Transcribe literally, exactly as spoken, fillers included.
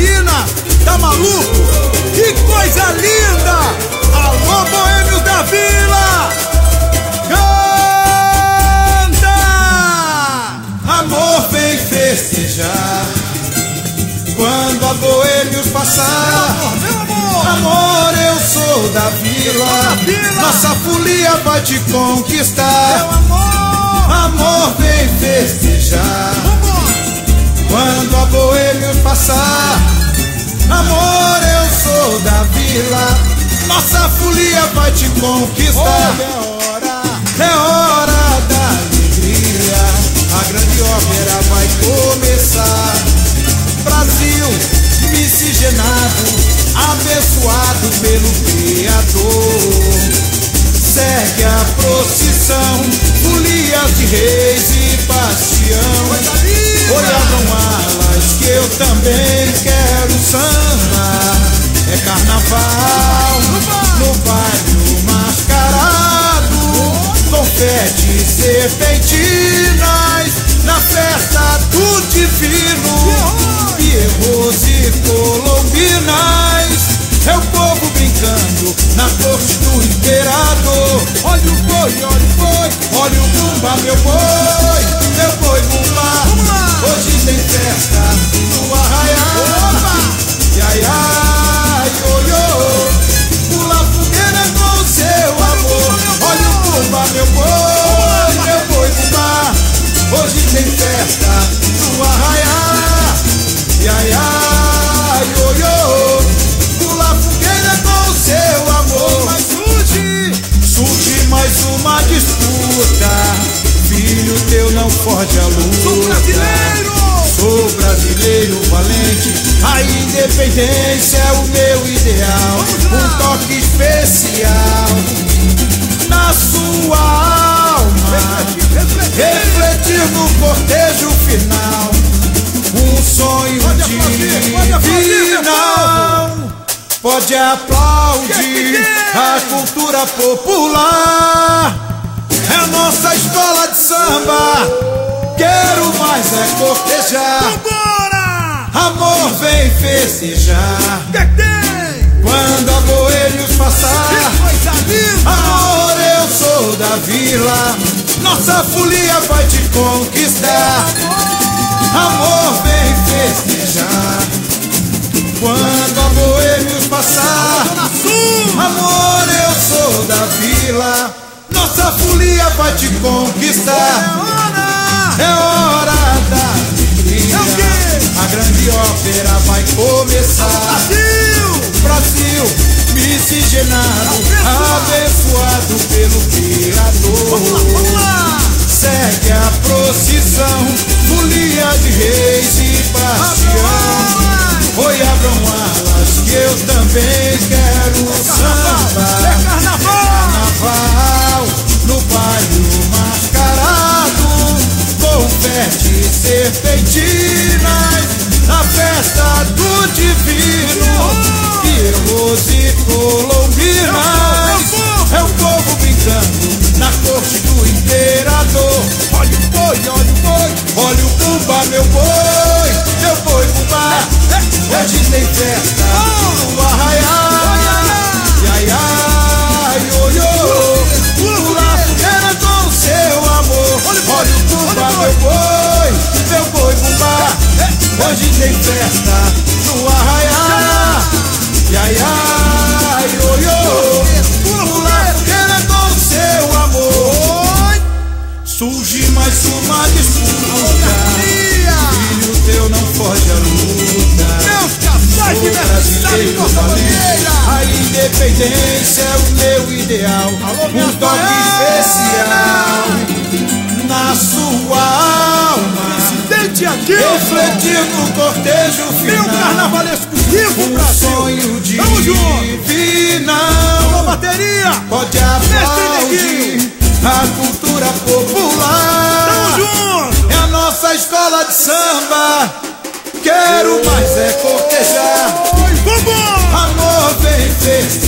Catarina, tá maluco? Que coisa linda! Alô, boêmios da vila! Canta! Amor, vem festejar quando a boêmios passar. Meu amor, Amor, eu sou da vila, vila. Nossa folia vai te conquistar. Meu amor, Amor, vem festejar quando a boêmios passar. Amor, eu sou da vila, nossa folia vai te conquistar. é hora. É hora da alegria, a grande ópera vai começar. Brasil miscigenado, abençoado pelo Criador. Segue a procissão, folias de reis e bastião. Oi, abram alas que eu também quero samba. É carnaval no bairro mascarado, confete serpentinas na festa do divino. Pierros e colombinas, é o povo brincando na corte do imperador. Olha o boi, olha o boi, olha o bumba, meu boi, meu boi bumba. Hoje tem festa no arraial. Ai, ai, oi, pula a fogueira com o seu amor. Olha o bumba, meu boi, meu boi bumba. Hoje tem festa no arraial. Ai, ai, oi, pula a fogueira com o seu amor. Mas surge, Surge mais uma disputa, filho teu não pode a sou luta. brasileiro. Sou brasileiro valente, a independência é o meu ideal. Um toque especial na sua alma, refletir no cortejo final, um sonho Pode aplaudir, pode aplaudir, meu divinal. Pode aplaudir a cultura popular, é a nossa escola de samba. Quero mais é cortejar. Vambora! Amor, vem festejar Que tem? quando a boêmios passar. Que coisa linda! Amor, eu sou da vila, nossa folia vai te conquistar. Amor, vem festejar quando a boêmios passar. Zona Sul! Amor, eu sou da vila, nossa folia vai te É conquistar. hora! É hora da alegria, É o quê? a grande ópera vai começar. Brasil! Brasil miscigenado, Abençoado. abençoado pelo Criador. Vamos lá, vamos lá! Segue a procissão, folia de reis e bastião. Oi, abram alas que eu também quero samba. É carnaval! Carnaval no bairro mascarado, confete serpentinas na festa do divino. Pierros e colombinas, é o povo brincando na corte do imperador. Olha o boi, olha o boi, olha o bumba, meu boi, meu boi bumba. Hoje tem festa no arraial. Ai, ai, oi, oi, pula a fogueira com o seu amor. Olha o bumba, meu boi, meu boi bumba. Hoje tem festa no arraial. Ai, ai, oi, oi, pula a fogueira com o seu amor. Surge mais uma disputa, filho teu não foge à luta. Meus casais de aniversário de Costa Bandeira! A independência é o meu ideal. Alô, Um minhas toque especial na sua alma, Presidente aqui! refletir no cortejo Meu final, carnavalesco vivo, um Brasil! sonho Tamo junto! divinal. Alô, bateria! Pode Mestre aplaudir a cultura popular. Tamo junto! É a nossa escola de samba. Quero mais é cortejar. Vambora! Amor, vem festejar